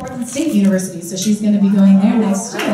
Portland State University, so she's going to be going there next year. Do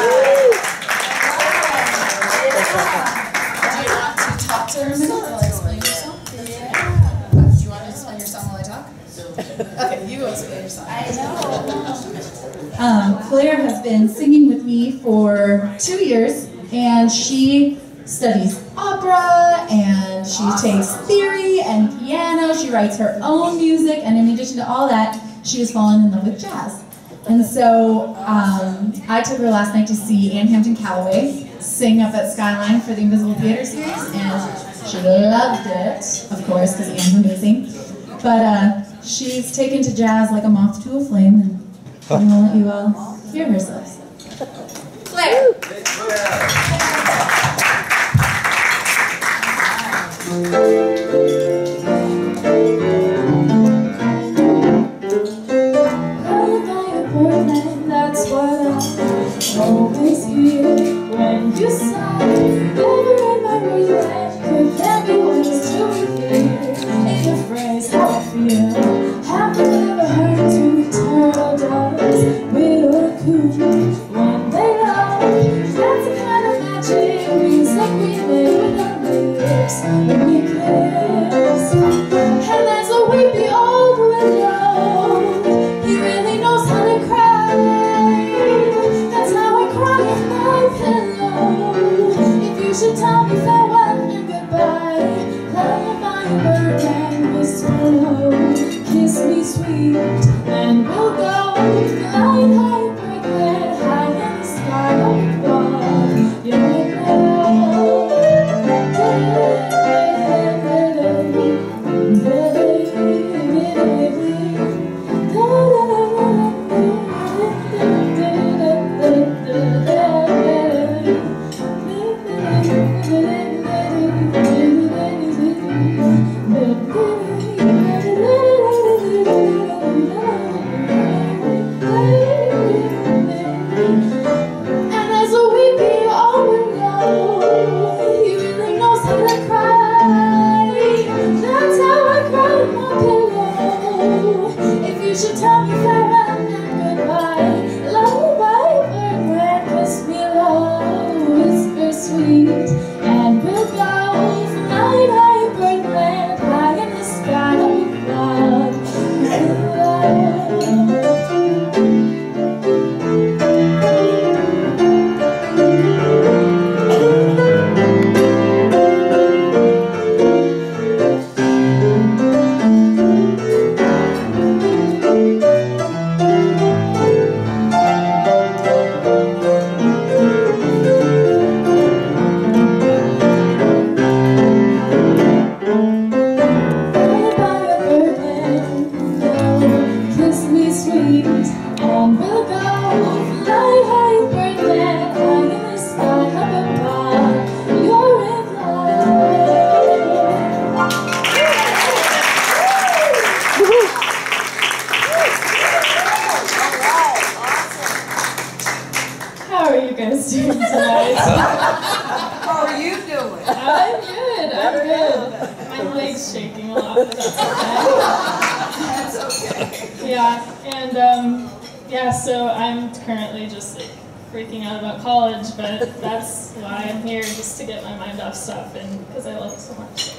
you want to talk to her a minute while I explain your song? Yeah. Do you want to explain your song while I talk? Okay, you go explain your song. I know. Claire has been singing with me for 2 years, and she studies opera, and she takes theory and piano. She writes her own music, and in addition to all that, she has fallen in love with jazz. And so I took her last night to see Anne Hampton Callaway sing up at Skyline for the Invisible Theater series, and she loved it, of course, because Anne's amazing. But she's taken to jazz like a moth to a flame, and I'm going to let you all hear herself. Claire! That's what I always hear when you sigh. Never in my regret could there be ways to reveal in a phrase how I feel. Have you ever heard two turtle doves with a coo when they love? That's the kind of magic music we make with our lips when we kiss. And there's a weepy old willow, he really knows how to cry. That's how I cry in my pillow. If you should tell me farewell and goodbye, lullaby a bird and whisper low. Kiss me sweet and we'll go flying high, break that high in the sky above. You're in stuff and because I love it so much.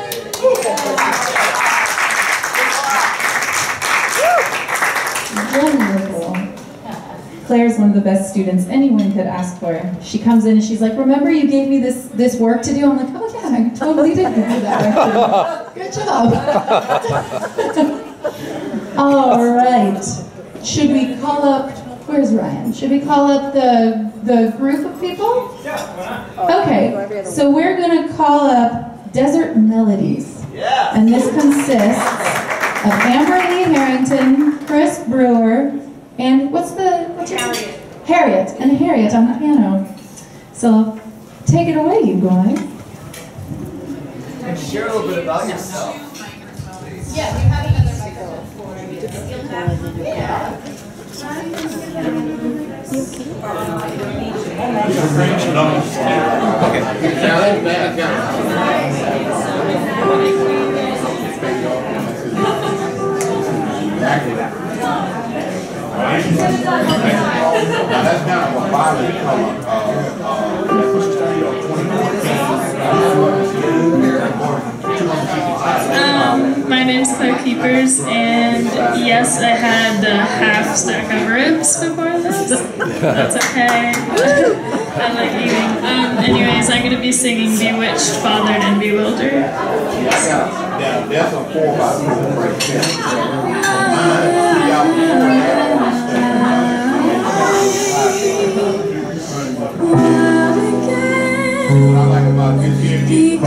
Wonderful. Claire's one of the best students anyone could ask for. She comes in and she's like, remember you gave me this work to do? I'm like, oh yeah, I totally did give you that work to do. Good job. All right. Should we call up, where's Ryan? Should we call up the group of people? Yeah, why not? Okay, so we're going to call up Desert Melodies. Yeah. And this consists of Amber Lee Harrington, Chris Brewer, and what's Harriet. Harriet, and Harriet on the piano. So take it away, you guys. And share a little bit about yourself. Yeah, we have another microphone for you. Yeah. Okay. that's kind of a violet color. My name's Claire Keepers, and yes, I had the half stack of ribs before this. That's okay. I like eating. Anyways, I'm going to be singing Bewitched, Bothered, and Bewildered. There's a 4x4 right there. What I like about this here is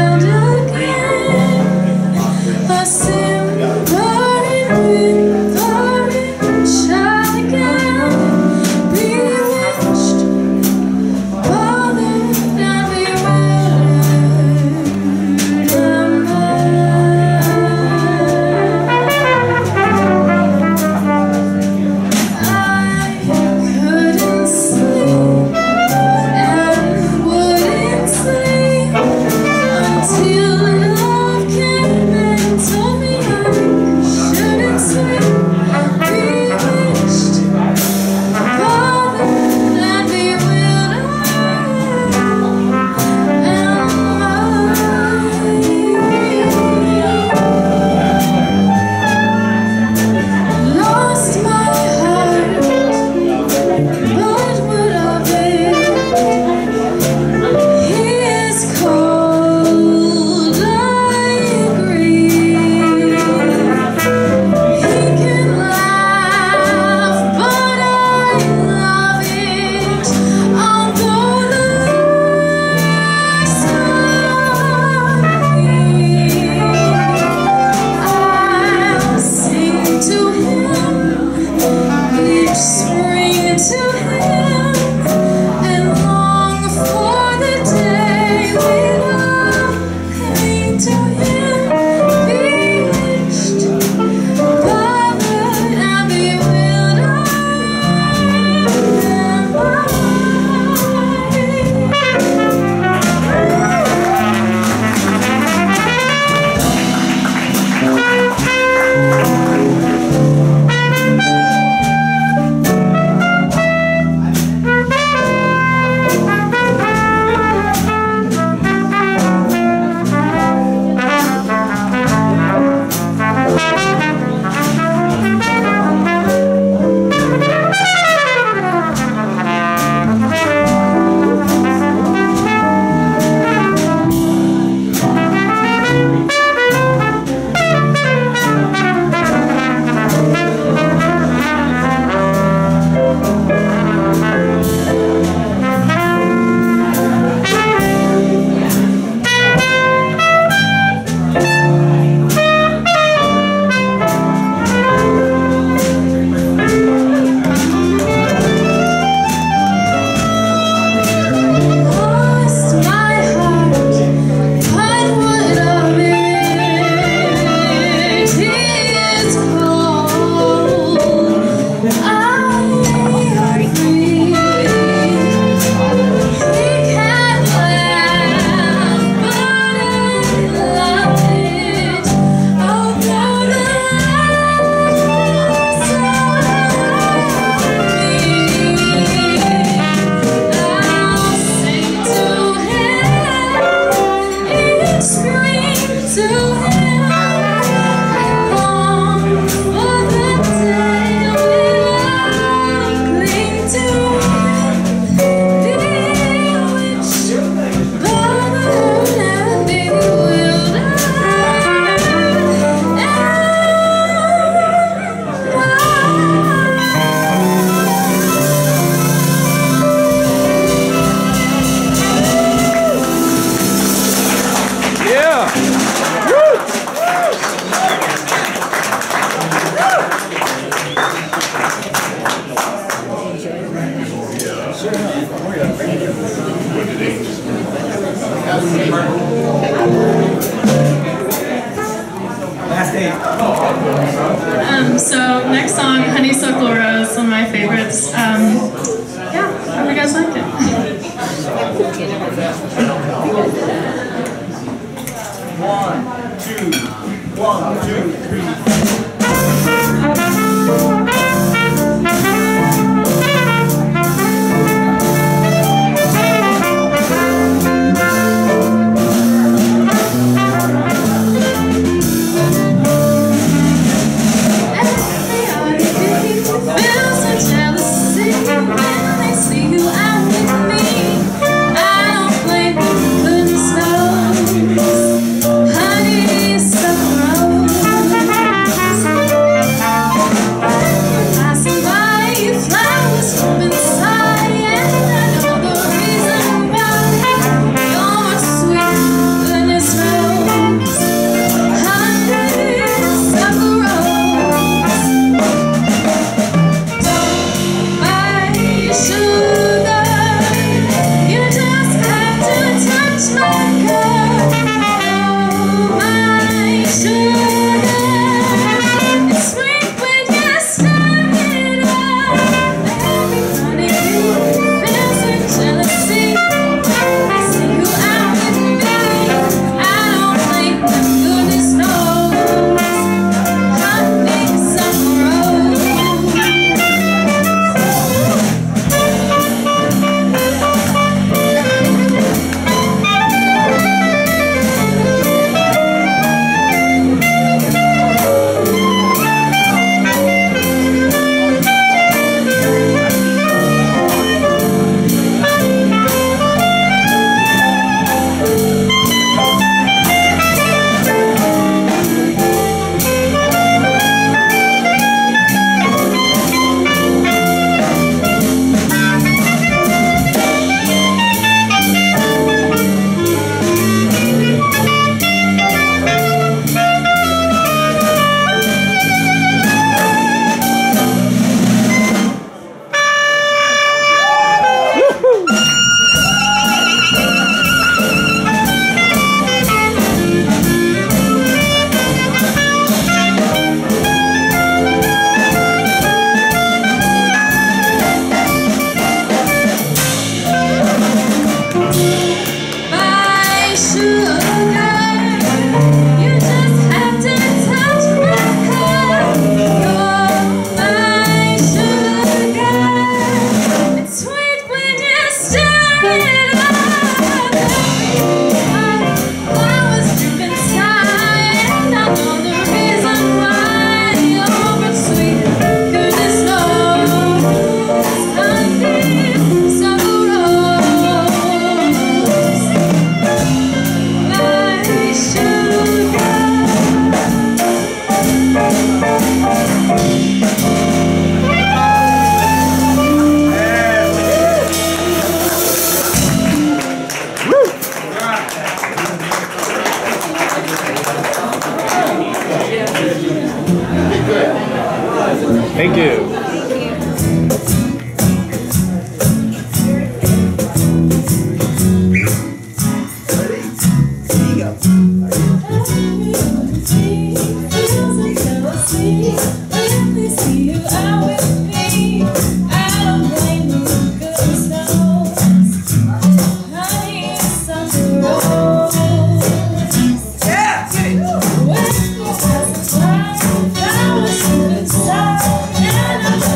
So next song, Honeysuckle Rose, one of my favorites. Yeah, hope you guys like it. 1, 2, 1, 2, 3. Thank you. Yeah.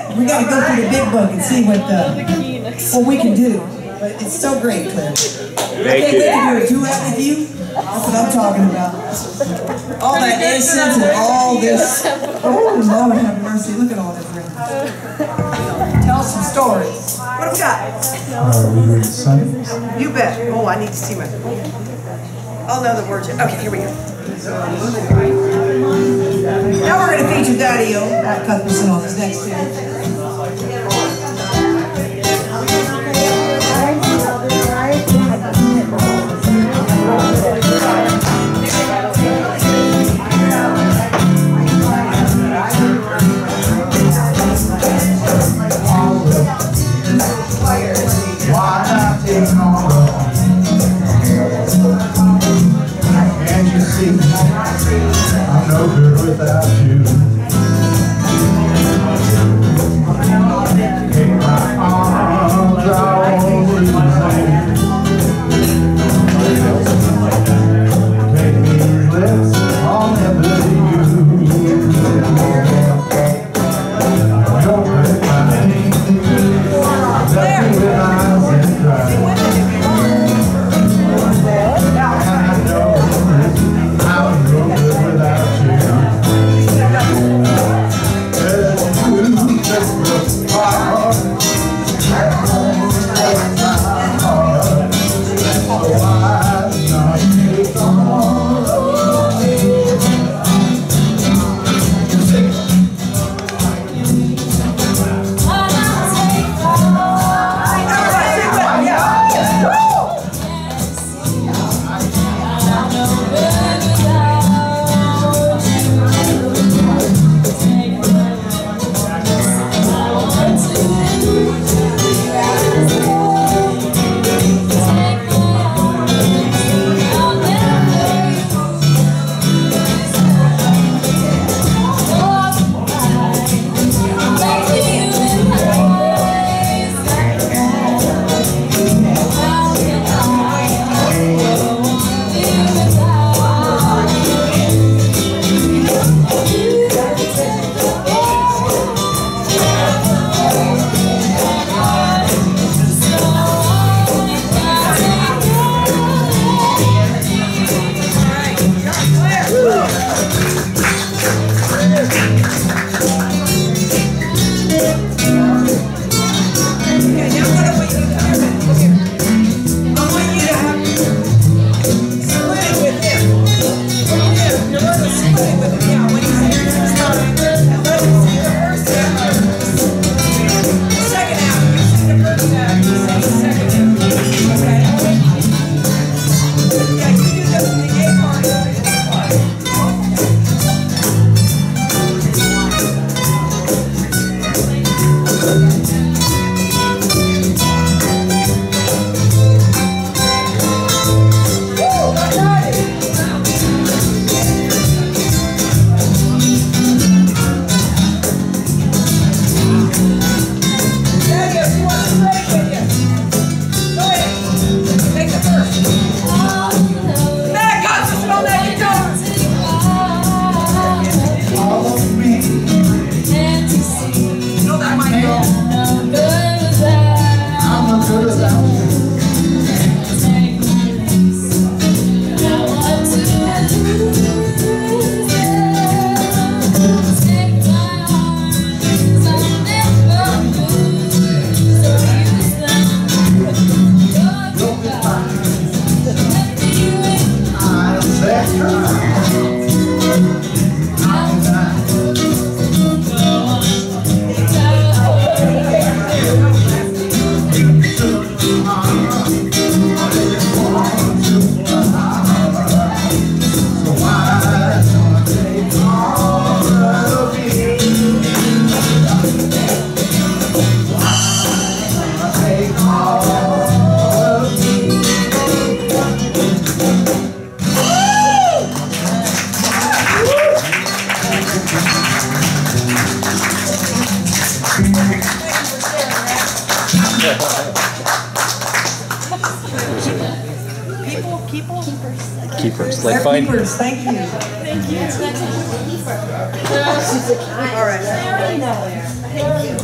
We got to go through the big book and see what we can do. But it's so great, Claire. I can't wait to do a duet with you. That's what I'm talking about. All that innocence and all this. Oh, Lord have mercy. Look at all this. Tell us some stories. What have we got? You bet. Oh, I need to see what. I'll know the words. Okay, here we go. Now we're going to feature Daddy-O, Matt Cuthbertson, on this next tune. I'm no good without you. In my arms, I always say, take these lips, I'll never use. Don't break my name, left me with eyes and dry. Keepers. Like Left find. keepers, thank you. All right. I already know.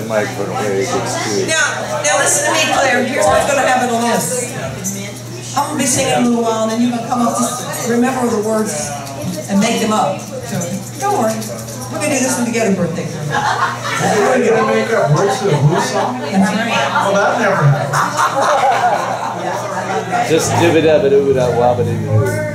mic for Claire gets to. Now listen to me, Claire. Here's what's going to happen on this. I'm going to be singing a little while, and then you're going to come up, just remember the words and make them up. So, don't worry. We're going to do this one together, birthday. You're going to make up words to the Who song? Well, that never happened. Just dibba-dabba-doo-da-wabba-doo-doo.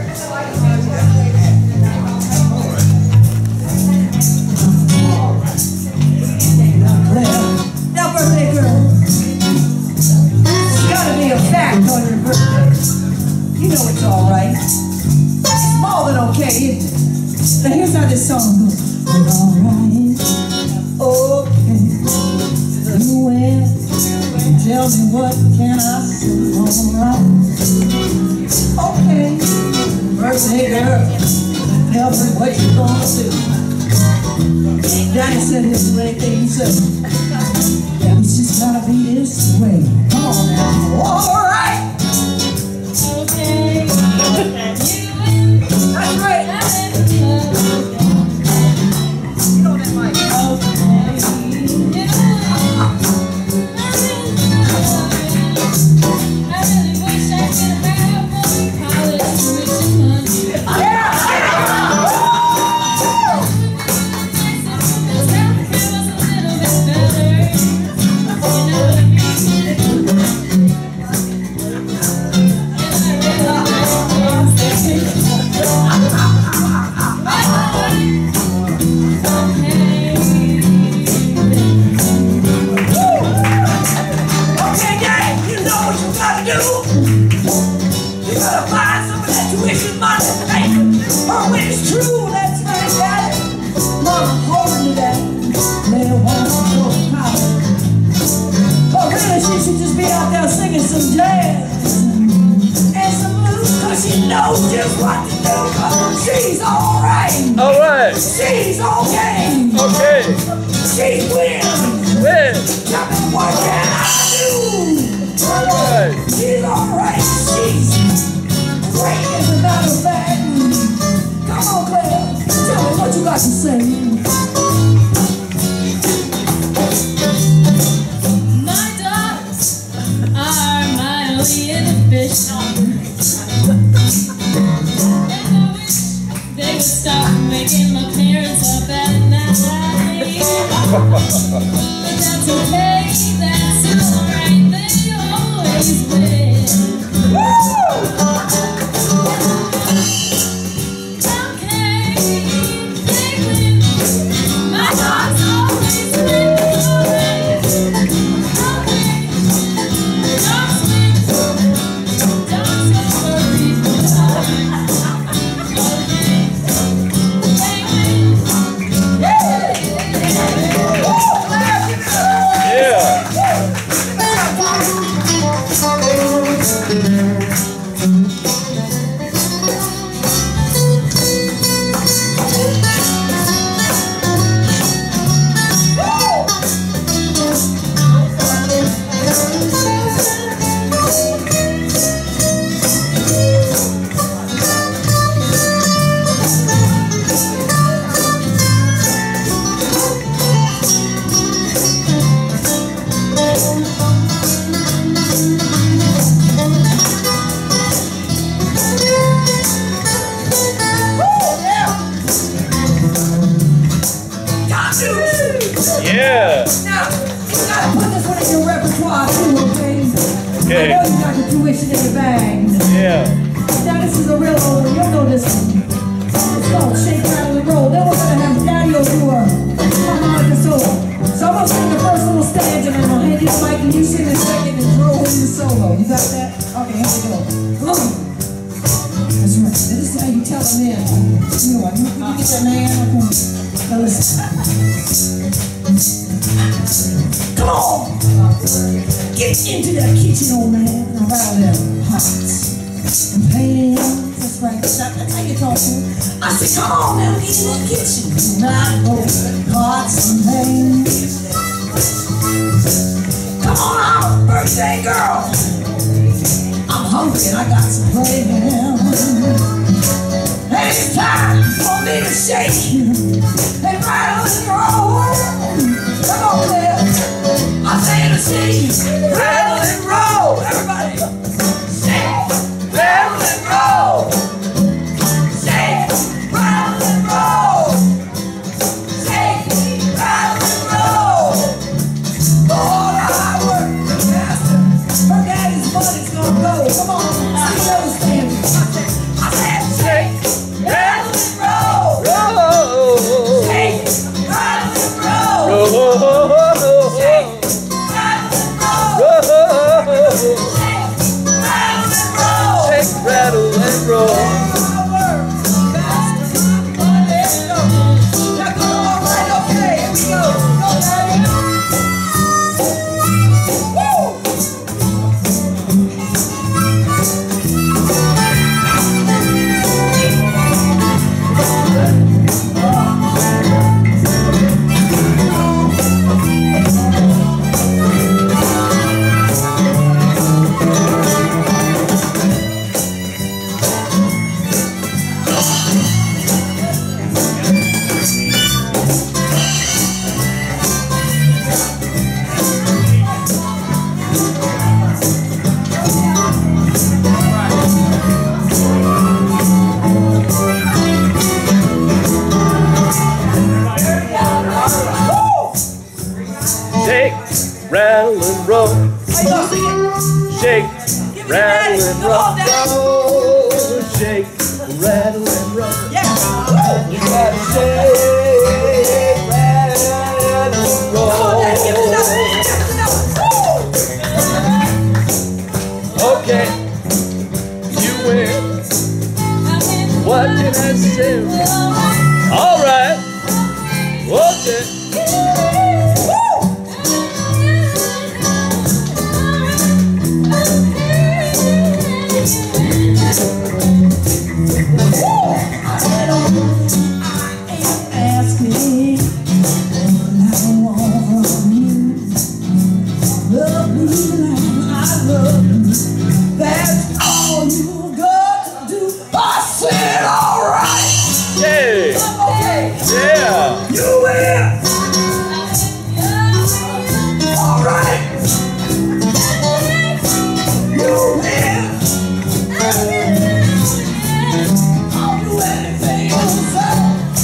Now, birthday girl, it's gotta be a fact on your birthday. You know it's alright. It's more than okay, isn't it? Now here's how this song goes. Alright, okay. You win. Tell me what can I say? Alright, okay. Birthday girl, tell me what you gonna do. Daddy said this way, thing he said. It's just gotta be this way. Come on now. All right. Okay. That's right. You know that mic. I really wish I could have one college tuition money. Some jazz and some blues, cause she knows just what to do. She's alright. Alright. She's okay. Okay. She wins. Win. Tell me what can I do? Alright. She's alright. She's great as a matter of fact. Come on, Claire. Tell me what you got to say. They would stop making my parents up at night. But that's okay, that's alright, they always win. Okay, they win. My dogs always win. Alright, okay, dogs win. Dogs never read the time. Yeah. Now, you gotta put this one in your repertoire too, okay? Okay. I know you got the tuition in your bag. Yeah. Now this is a real old one, you'll know this one. It's called Shake, Rattle, and Roll. Then we're gonna have Daddy do a harmonica solo. So I'm gonna sing the first little stanza and then I'll hand you the mic and you sing the second and throw in the solo. You got that? Okay, here we go. Come on. That's right. This is how you tell a man. You know what? You get that man? Okay. Now listen. Come on! Get into that kitchen, old man, and rattle them pots and pans. That's right, that's how you talk to him. I said, come on now, get in that kitchen and rattle pots and pans. Come on out, birthday girl. I'm hungry and I got some plans. And it's time for me to shake and rattle and roll. Come on, Claire. rattle and roll. Shake, rattle and roll. Shake, rattle and roll. You gotta shake, rattle and roll. Okay, you win. What can I say? All right. Okay. Ask me, and I want from you. Love me like I love you. That's all you got to do. I said, all right. Yeah. Okay. Yeah. You win. All right. You win. I'll do anything you say.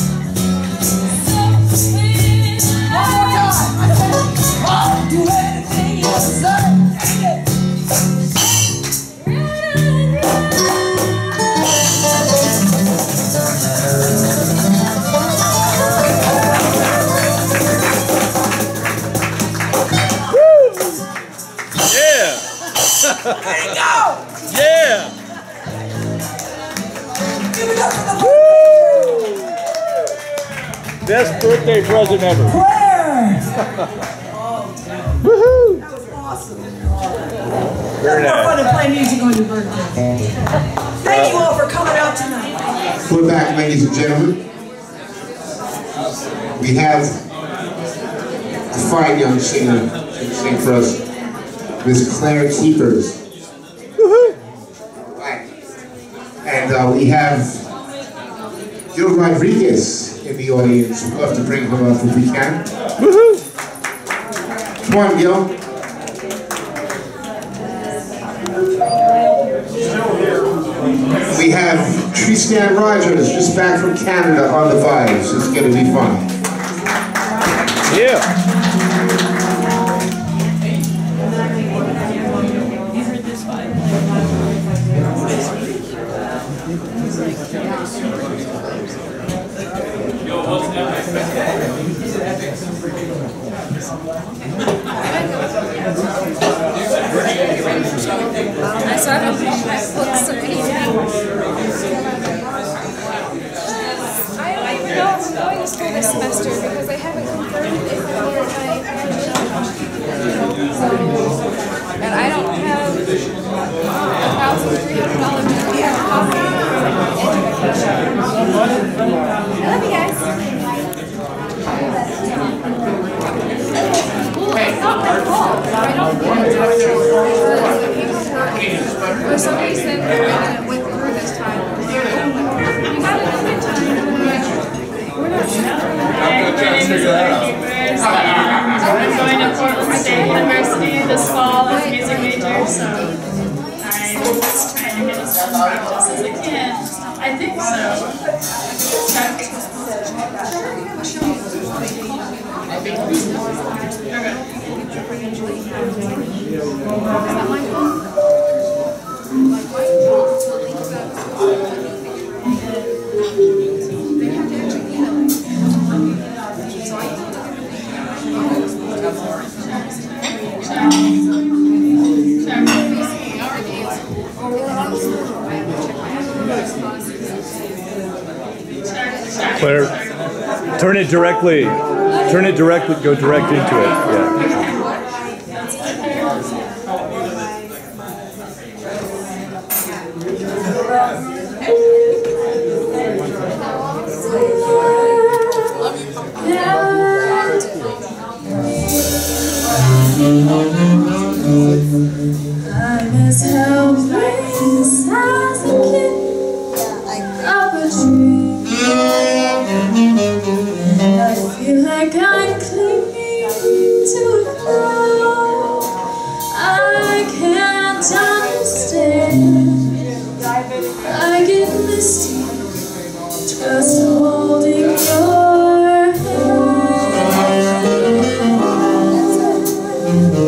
One more time. I'll do anything you say. There you go! Yeah! Give it up for the Best birthday present ever. Claire! Woohoo! That was awesome. Very It's more fun nice. to play music on your birthday. Thank you all for coming out tonight. We're back, ladies and gentlemen. We have a fine young singer to sing for us, Miss Claire Keepers. And we have Gil Rodriguez in the audience. We'd love to bring him up if we can. Woohoo! Come on, Gil. We have Tristan Rogers just back from Canada on the vibes. It's going to be fun. Yeah. I saw them. I booked some evening. I don't even know if I'm going to school this semester because they haven't confirmed if I'm going to and I don't have $1,300 to have coffee. I love you guys. It's not my fault. I don't want to. For some reason, it went through this time. You got it every time. We're not sure. Hi, my name is Claire Keepers, and I'm going to Portland State University this fall as a music major, so I'm just trying to get as much practice as I can. I think Claire, turn it directly, go direct into it. Yeah. I'm as helpless as a kid up a tree, and I feel like I'm clinging to the ground. I can't understand. I get misty just holding your hand.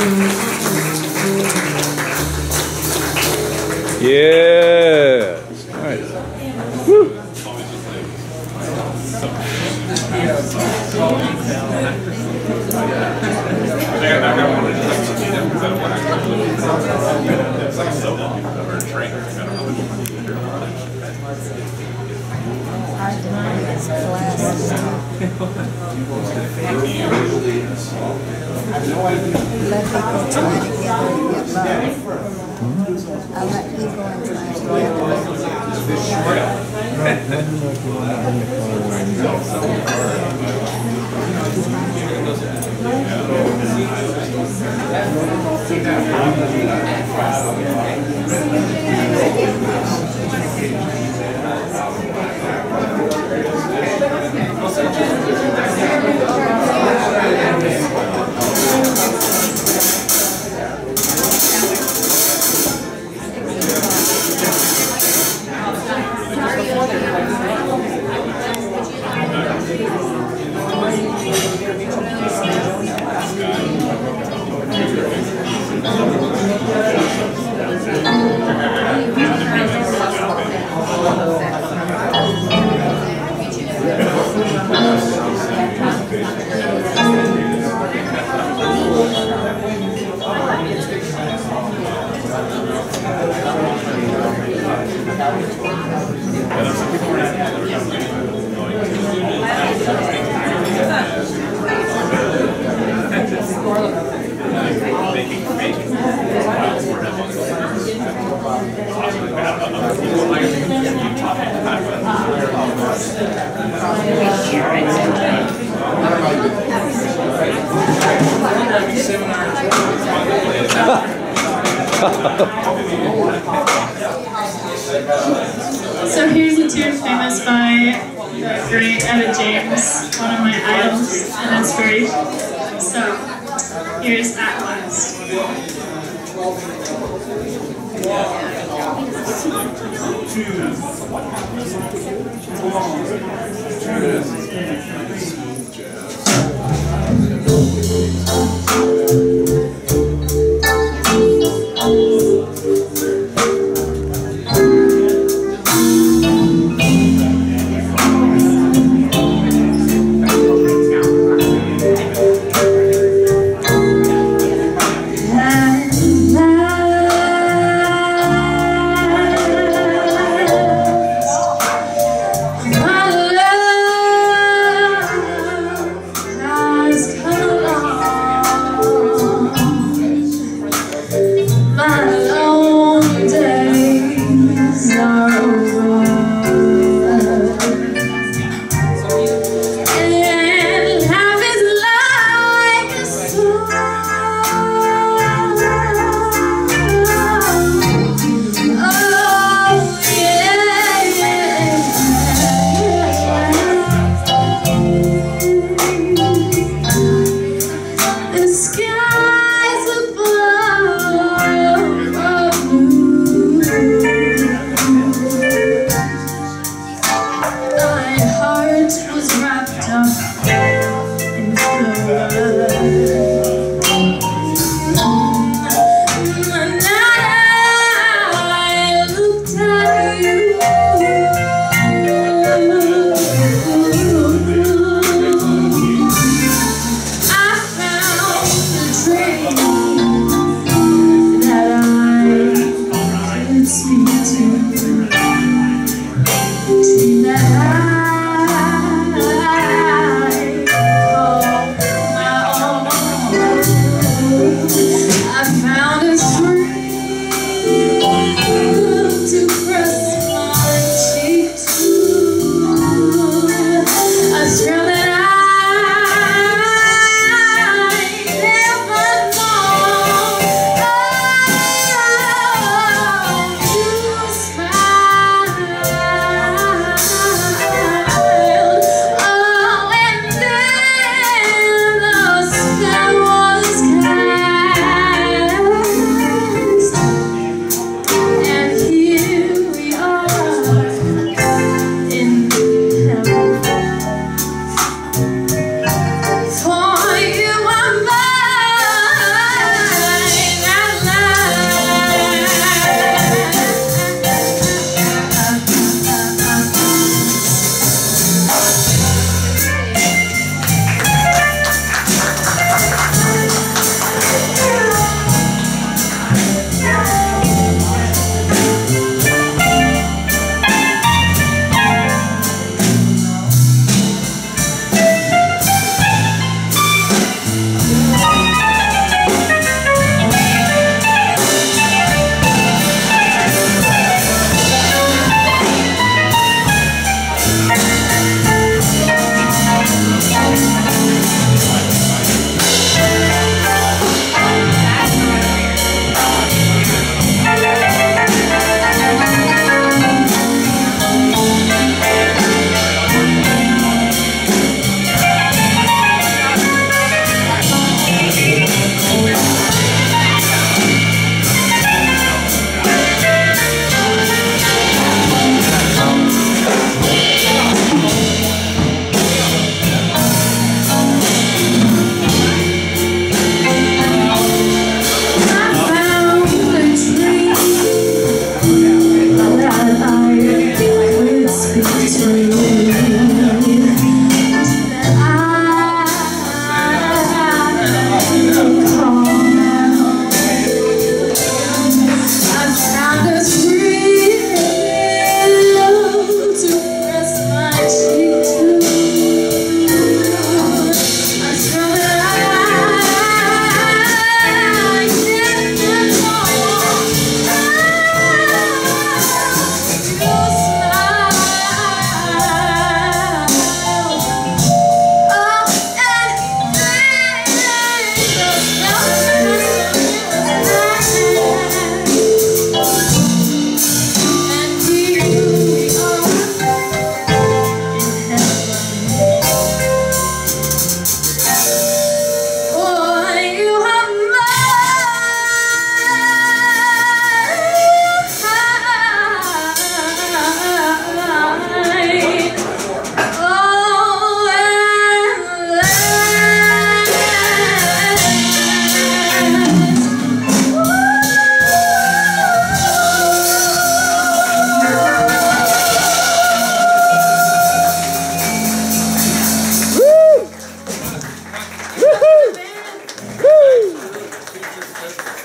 Yes. Nice. Woo. Let people try together to get love. I let people and try So here's a tune famous by the great Etta James, one of my idols and inspiration. So here's At Last. My love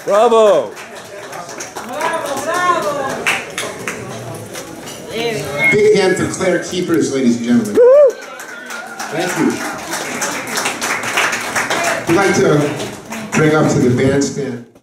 Bravo! Big hand for Claire Keepers, ladies and gentlemen. Thank you. We'd like to bring up to the bandstand